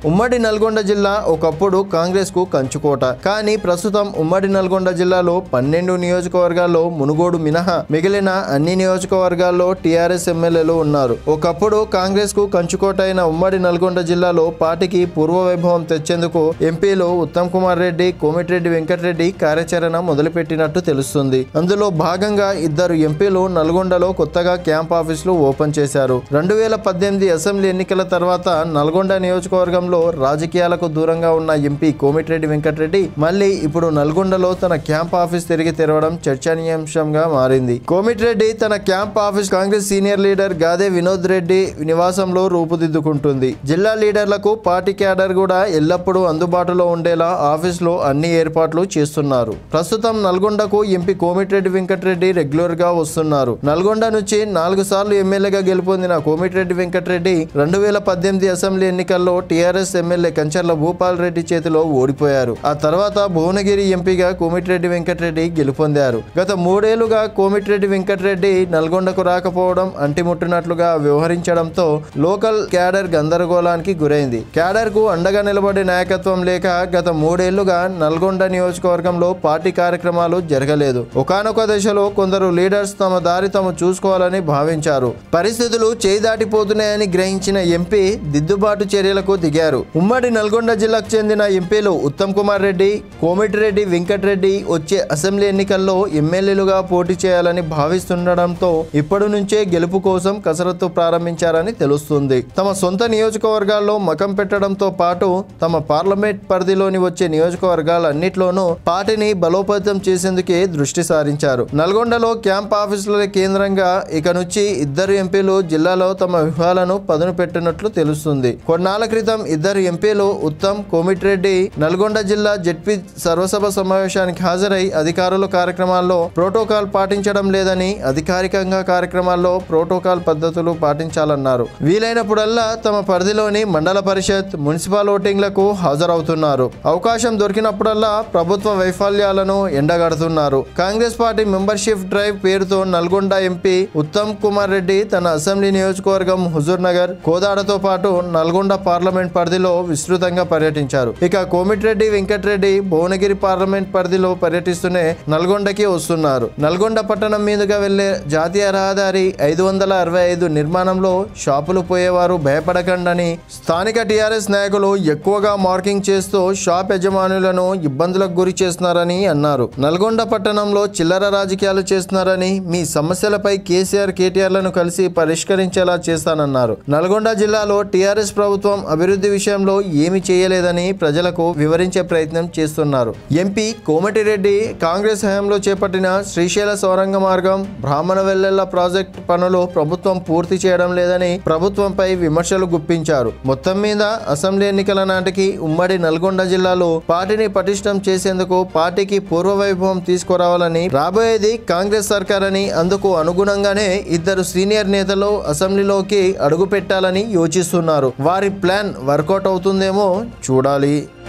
ఉమ్మడి నల్గొండ జిల్లా ఒకప్పుడు కాంగ్రెస్ కు కంచుకోట. కానీ ప్రస్తుతం ఉమ్మడి నల్గొండ జిల్లాలో 12 నియోజకవర్గాల్లో మునుగోడు మినహా మిగిలిన అన్ని నియోజకవర్గాల్లో టీఆర్ఎస్ ఎమ్మెల్యేలు ఉన్నారు. ఒకప్పుడు కాంగ్రెస్ కు కంచుకోట అయిన ఉమ్మడి నల్గొండ జిల్లాలో పార్టీకి పూర్వ వైభవం తెచ్చేందుకు ఎంపీలు ఉత్తమ్ కుమార్ రెడ్డి, కోమటిరెడ్డి వెంకటరెడ్డి కార్యాచరణ మొదలుపెట్టినట్టు తెలుస్తుంది. అందులో భాగంగా ఇద్దరు ఎంపీలు నల్గొండలో కొత్తగా క్యాంప్ ఆఫీసులు ఓపెన్ చేశారు. 2018 అసెంబ్లీ ఎన్నికల తర్వాత నల్గొండ నియోజకవర్గంలో రాజకీయాలకు దూరంగా ఉన్న ఎంపీ కోమటిరెడ్డి వెంకటరెడ్డి మళ్ళీ ఇప్పుడు నల్గొండలో తన క్యాంప్ ఆఫీస్ తిరిగి తెరవడం చర్చనీయాంశంగా మారింది. కోమటిరెడ్డి తన camp office Congress senior leader Gade Vinod Reddy నివాసంలో రూపుదిద్దుకుంటుంది. జిల్లా లీడర్లకు పార్టీ క్యాడర్ కూడా ఎల్లప్పుడూ అందుబాటులో ఉండేలా ఆఫీసులో అన్ని ఏర్పాట్లు చేస్తున్నారు. ప్రస్తుతం నల్గొండకు ఎంపీ కోమటిరెడ్డి వెంకటరెడ్డి రెగ్యులర్ గా వస్తున్నారు. నల్గొండ నుంచి 4 సార్లు ఎమ్మెల్యేగా గెలుపొందిన కోమటిరెడ్డి వెంకటరెడ్డి 2018 అసెంబ్లీ ఎన్నికల్లో టీఆర్ఎస్ ఎమ్మెల్యే కంచర్ల భూపాల్ రెడ్డి చేతిలో ఓడిపోయారు. ఆ తర్వాత భువనగిరి ఎంపీగా కోమటిరెడ్డి వెంకటరెడ్డి గెలుపొందారు. గత 3 ఏళ్లుగా కోమటిరెడ్డి వెంకటరెడ్డి నల్గొండకు రాకపోవడం, అంటిముట్టినట్లుగా వ్యవహరించడంతో లోకల్ క్యాడర్ గందరగోళానికి గురైంది. క్యాడర్ కు అండగా నిలబడే నాయకత్వం లేక గత 3 ఏళ్లుగా నల్గొండ నియోజకవర్గంలో పార్టీ కార్యక్రమాలు జరగలేదు. ఒకానొక దశలో కొందరు లీడర్స్ తమ దారి తాము చూసుకోవాలని భావించారు. పరిస్థితులు చేయి దాటిపోతున్నాయని గ్రహించిన ఎంపీ దిద్దుబాటు చర్యలకు దిగారు. ఉమ్మడి నల్గొండ జిల్లాకు చెందిన ఎంపీలు ఉత్తమ్ కుమార్ రెడ్డి, కోమటిరెడ్డి వెంకటరెడ్డి వచ్చే అసెంబ్లీ ఎన్నికల్లో ఎమ్మెల్యేలుగా పోటీ చేయాలని భావిస్తుండటంతో ఇప్పటి నుంచే గెలుపు కోసం కసరత్తు ప్రారంభించారని తెలుస్తుంది. తమ సొంత నియోజకవర్గాల్లో మకం పెట్టడంతో పాటు తమ పార్లమెంట్ పరిధిలోని వచ్చే నియోజకవర్గాలన్నిట్లోనూ పార్టీని బలోపేతం చేసేందుకే దృష్టి సారించారు. నల్గొండలో క్యాంప్ ఆఫీసుల కేంద్రంగా ఇక నుంచి ఇద్దరు ఎంపీలు జిల్లాలో తమ వ్యూహాలను పదును పెట్టినట్లు తెలుస్తుంది. కొన్నాళ్ల క్రితం ఇద్దరు ఎంపీలు ఉత్తమ్, కోమటిరెడ్డి నల్గొండ జిల్లా జెడ్పీ సర్వసభ సమావేశానికి హాజరై అధికారుల కార్యక్రమాల్లో ప్రోటోకాల్ పాటించడం లేదని, అధికారికంగా కార్యక్రమాల్లో ప్రోటోకాల్ పద్ధతులు పాటించాలన్నారు. వీలైనప్పుడల్లా తమ పరిధిలోని మండల పరిషత్, మున్సిపల్ ఓటింగ్లకు హాజరవుతున్నారు. అవకాశం దొరికినప్పుడల్లా ప్రభుత్వ వైఫల్యాలను ఎండగడుతున్నారు. కాంగ్రెస్ పార్టీ మెంబర్షిప్ డ్రైవ్ పేరుతో నల్గొండ ఎంపీ ఉత్తమ్ కుమార్ రెడ్డి తన అసెంబ్లీ నియోజకవర్గం హుజూర్ నగర్, కోదాడతో పాటు నల్గొండ పార్లమెంట్ పరిధిలో విస్తృతంగా పర్యటించారు. ఇక కోమటిరెడ్డి వెంకటరెడ్డి భువనగిరి పార్లమెంట్ పరిధిలో పర్యటిస్తూనే నల్గొండకి వస్తున్నారు. నల్గొండ పట్టణం మీదుగా వెళ్లే జాతీయ రహదారి 565 నిర్మాణంలో షాపులు పోయేవారు భయపడకండని స్థానిక టీఆర్ఎస్ నాయకులు ఎక్కువగా మార్కింగ్ చేస్తూ షాప్ యజమానులను ఇబ్బందులకు గురి చేస్తున్నారని అన్నారు. నల్గొండ పట్టణంలో చిల్లర రాజకీయాలు చేస్తున్నారని, మీ సమస్యలపై కేసీఆర్, కేటీఆర్లను కలిసి పరిష్కరించేలా చేస్తానన్నారు. నల్గొండ జిల్లాలో టీఆర్ఎస్ ప్రభుత్వం అభివృద్ధి విషయంలో ఏమి చేయలేదని ప్రజలకు వివరించే ప్రయత్నం చేస్తున్నారు. ఎంపీ కోమటిరెడ్డి కాంగ్రెస్ హయాంలో చేపట్టిన శ్రీశైల సౌరంగ మార్గం, బ్రాహ్మణ వెల్లెళ్ల ప్రాజెక్టు పనులు ప్రభుత్వం పూర్తి చేయడం లేదని ప్రభుత్వంపై విమర్శలు గుప్పించారు. మొత్తం మీద అసెంబ్లీ ఎన్నికల నాటికి ఉమ్మడి నల్గొండ జిల్లాలో పార్టీని పటిష్టం చేసేందుకు పార్టీకి పూర్వ వైభవం తీసుకురావాలని, రాబోయేది కాంగ్రెస్ సర్కార్ అని, అందుకు అనుగుణంగానే ఇద్దరు సీనియర్ నేతలు అసెంబ్లీలోకి అడుగు పెట్టాలని యోచిస్తున్నారు. వారి ప్లాన్ వర్కౌట్ అవుతుందేమో చూడాలి.